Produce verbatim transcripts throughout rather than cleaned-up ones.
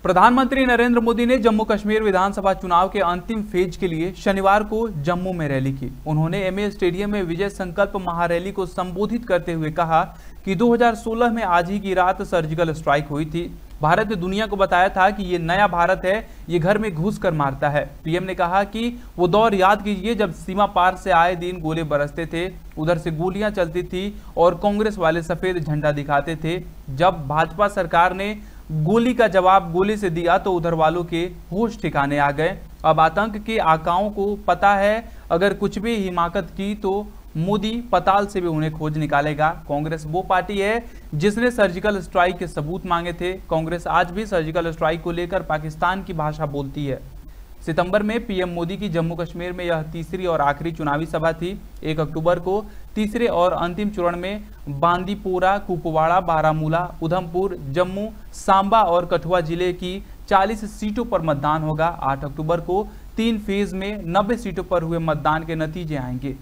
प्रधानमंत्री नरेंद्र मोदी ने जम्मू कश्मीर विधानसभा चुनाव के अंतिम फेज के लिए शनिवार को जम्मू में रैली की। उन्होंने एमए स्टेडियम में विजय संकल्प महारैली को संबोधित करते हुए कहा कि दो हज़ार सोलह में आज ही की रात सर्जिकल स्ट्राइक हुई थी। भारत ने दुनिया को बताया था कि ये नया भारत है, ये घर में घुस कर मारता है। पीएम ने कहा कि वो दौर याद कीजिए जब सीमा पार से आए दिन गोले बरसते थे, उधर से गोलियां चलती थी और कांग्रेस वाले सफेद झंडा दिखाते थे। जब भाजपा सरकार ने गोली का जवाब गोली से दिया तो उधर वालों के होश ठिकाने आ गए। अब आतंक के आकाओं को पता है, अगर कुछ भी हिमाकत की तो मोदी पताल से भी उन्हें खोज निकालेगा। कांग्रेस वो पार्टी है जिसने सर्जिकल स्ट्राइक के सबूत मांगे थे। कांग्रेस आज भी सर्जिकल स्ट्राइक को लेकर पाकिस्तान की भाषा बोलती है। सितंबर में पीएम मोदी की जम्मू कश्मीर में यह तीसरी और आखिरी चुनावी सभा थी। एक अक्टूबर को तीसरे और अंतिम चरण में बांदीपोरा, कुपवाड़ा, बारामूला, उधमपुर, जम्मू, सांबा और कठुआ जिले की चालीस सीटों पर मतदान होगा। आठ अक्टूबर को तीन फेज में नब्बे सीटों पर हुए मतदान के नतीजे आएंगे।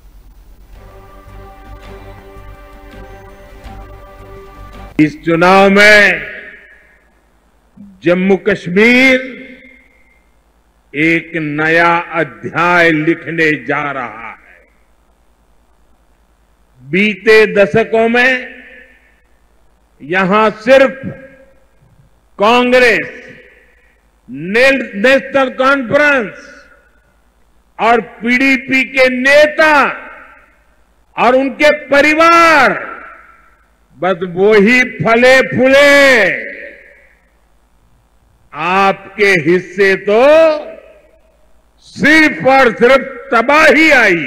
इस चुनाव में जम्मू कश्मीर एक नया अध्याय लिखने जा रहा है। बीते दशकों में यहां सिर्फ कांग्रेस, नेशनल कॉन्फ्रेंस और पीडीपी के नेता और उनके परिवार बस वो ही फले फूले, आपके हिस्से तो सिर्फ और सिर्फ तबाही आई।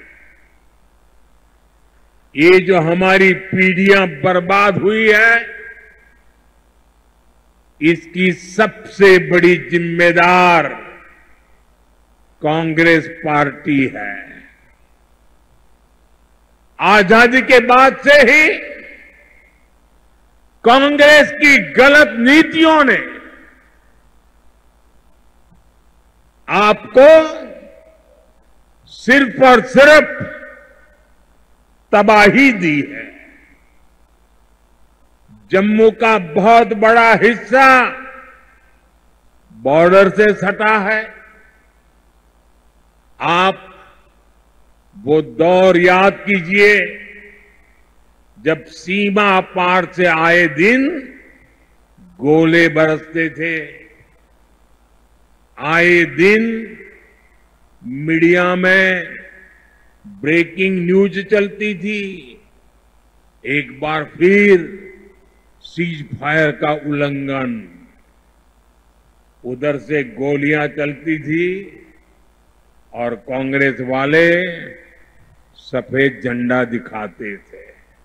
ये जो हमारी पीढ़ियां बर्बाद हुई है, इसकी सबसे बड़ी जिम्मेदार कांग्रेस पार्टी है। आजादी के बाद से ही कांग्रेस की गलत नीतियों ने आपको सिर्फ और सिर्फ तबाही दी है। जम्मू का बहुत बड़ा हिस्सा बॉर्डर से सटा है। आप वो दौर याद कीजिए जब सीमा पार से आए दिन गोले बरसते थे। आए दिन मीडिया में ब्रेकिंग न्यूज चलती थी। एक बार फिर सीज फायर का उल्लंघन, उधर से गोलियां चलती थी और कांग्रेस वाले सफेद झंडा दिखाते थे।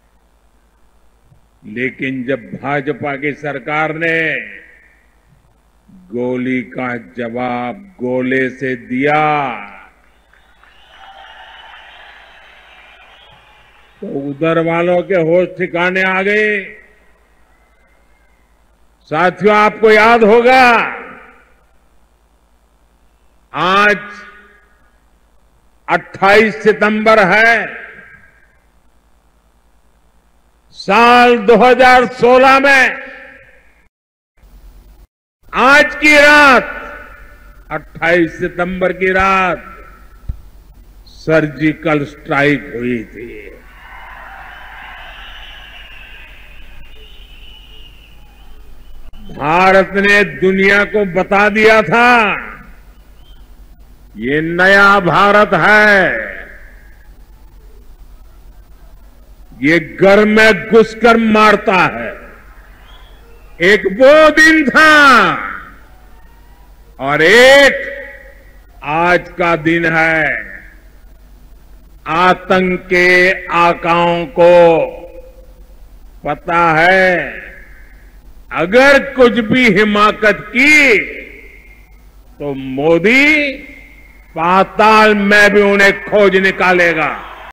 लेकिन जब भाजपा की सरकार ने गोली का जवाब गोले से दिया तो उधर वालों के होश ठिकाने आ गए। साथियों, आपको याद होगा आज अट्ठाईस सितंबर है। साल दो हज़ार सोलह में आज की रात, अट्ठाईस सितंबर की रात सर्जिकल स्ट्राइक हुई थी। भारत ने दुनिया को बता दिया था ये नया भारत है। ये घर में घुसकर मारता है। एक वो दिन था और एक आज का दिन है। आतंक के आकाओं को पता है, अगर कुछ भी हिमाकत की तो मोदी पाताल में भी उन्हें खोज निकालेगा।